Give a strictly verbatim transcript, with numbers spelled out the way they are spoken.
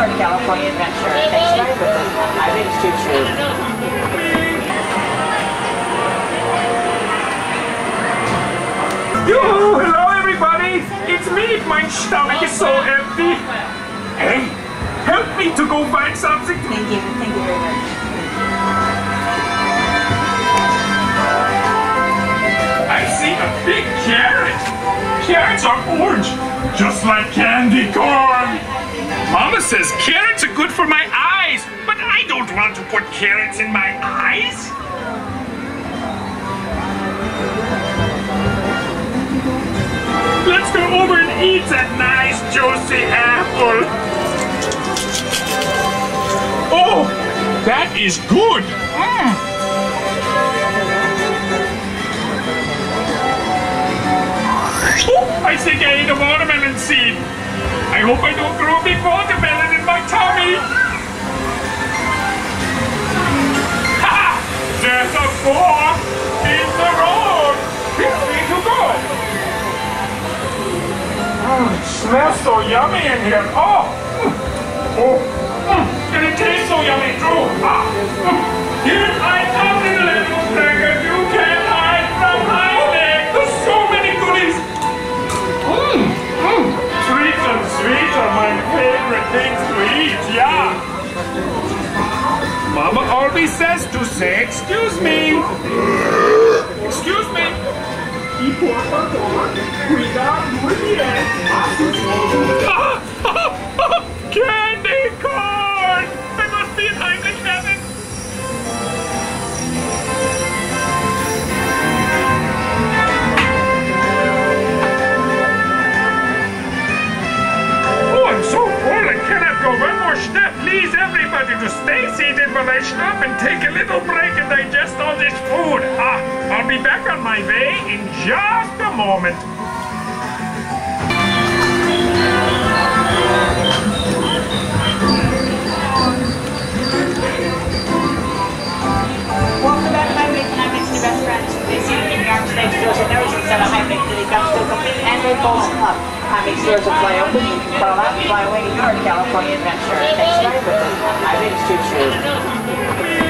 your California adventure. Thanks, ride with us on Heimlichs Choo Choo. Yoo-hoo! Hello everybody! It's me! My stomach is so empty! Hey! Help me to go find something to... Thank you. Thank you very much. I see a big carrot! Carrots are orange, just like candy corn! Mama says carrots are good for my eyes, but I don't want to put carrots in my eyes! Let's go over and eat that nice juicy apple! Oh! That is good! Mm. Oh, I think I ate a watermelon seed. I hope I don't grow a big watermelon in my tummy. Ha! There's a fork in the road. Feel free to go. Oh, it smells so yummy in here. Oh! Oh! Mm. And it tastes so yummy too. Ah. Mm. Here I come, little little dragon. You can't hide from Heimlichs. There's so many goodies. Mm. Mm. Sweets and sweets are my favorite things to eat. Yeah. Mama always says to say, excuse me. Excuse me. Y por favor, cuidado muy bien. Candy corn! I must be in Heimlichs heaven. Oh, I'm so full, I cannot go one more step. Please, everybody, to stay seated while I stop and take a little break and digest all this food. Ah, I'll be back on my way in just a moment. Welcome back to Heimlichs, and I'm mixing your best friends. This evening, the arms next doors are never set of Heimlichs that comes to a complete Android Bowls Club. Heimlichs doors will fly open, you can crawl out and fly away to your California adventure. Thanks, ride with us on Heimlichs Choo Choo.